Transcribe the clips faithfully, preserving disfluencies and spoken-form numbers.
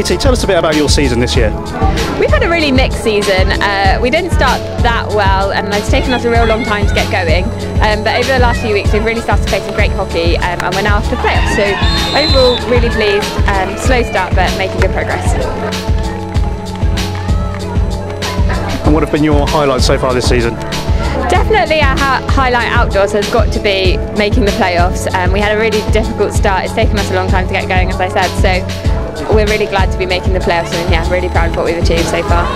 T, tell us a bit about your season this year. We've had a really mixed season. Uh, we didn't start that well, and it's taken us a real long time to get going. Um, but over the last few weeks, we've really started to play some great hockey, um, and we're now off to playoffs. So overall, really pleased. Um, slow start, but making good progress. And what have been your highlights so far this season? Definitely our highlight outdoors has got to be making the playoffs. Um, we had a really difficult start. It's taken us a long time to get going, as I said, so we're really glad to be making the playoffs, and yeah, really proud of what we've achieved so far.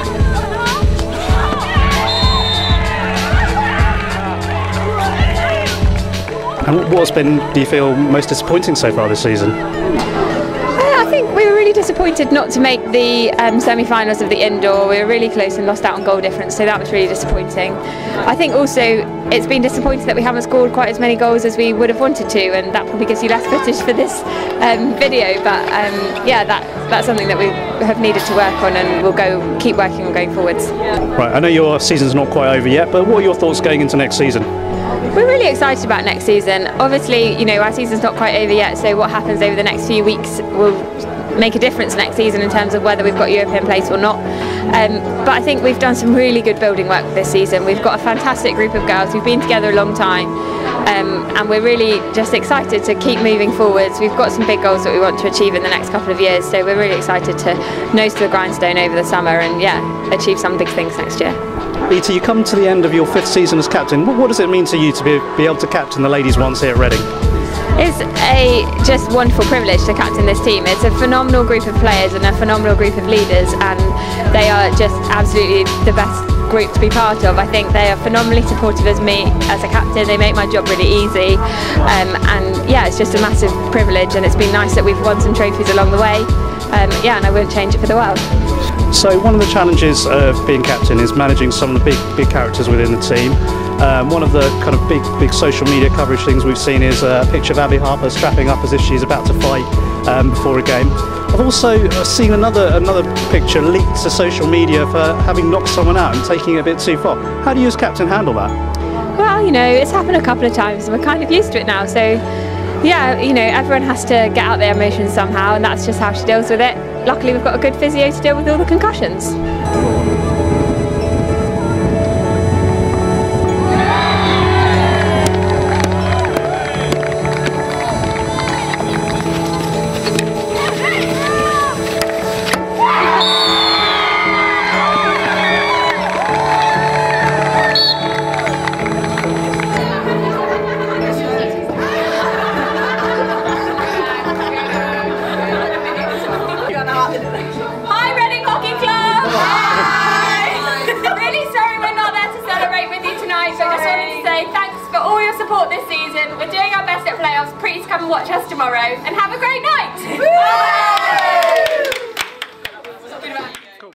And what's been, do you feel, most disappointing so far this season? I think we were really disappointed not to make the um, semi-finals of the indoor. We were really close and lost out on goal difference, so that was really disappointing. I think also it's been disappointing that we haven't scored quite as many goals as we would have wanted to, and that probably gives you less footage for this um, video. But um, yeah, that that's something that we have needed to work on, and we'll go keep working on going forwards. Right, I know your season's not quite over yet, but what are your thoughts going into next season? We're really excited about next season. Obviously, you know, our season's not quite over yet, so what happens over the next few weeks will make a difference next season in terms of whether we've got European place or not. Um, but I think we've done some really good building work this season. We've got a fantastic group of girls. We've been together a long time, um, and we're really just excited to keep moving forwards. We've got some big goals that we want to achieve in the next couple of years, so we're really excited to nose to the grindstone over the summer and yeah, achieve some big things next year. Ita, you come to the end of your fifth season as captain. What, what does it mean to you to be, be able to captain the ladies once here at Reading? It's a just wonderful privilege to captain this team. It's a phenomenal group of players and a phenomenal group of leaders, and they are just absolutely the best group to be part of. I think they are phenomenally supportive as me as a captain. They make my job really easy, um, and yeah, it's just a massive privilege, and it's been nice that we've won some trophies along the way. Um, yeah, and I wouldn't change it for the world. So one of the challenges of being captain is managing some of the big big characters within the team. Um, one of the kind of big big social media coverage things we've seen is a picture of Abby Harper strapping up as if she's about to fight um, before a game. I've also seen another another picture leaked to social media for having knocked someone out and taking it a bit too far. How do you as captain handle that? Well, you know, it's happened a couple of times and we're kind of used to it now, so yeah, you know, everyone has to get out their emotions somehow, and that's just how she deals with it. Luckily we've got a good physio to deal with all the concussions. Hi Reading Hockey Club! Hi! Really sorry we're not there to celebrate with you tonight, but I just wanted to say thanks for all your support this season. We're doing our best at playoffs. Please come and watch us tomorrow and have a great night!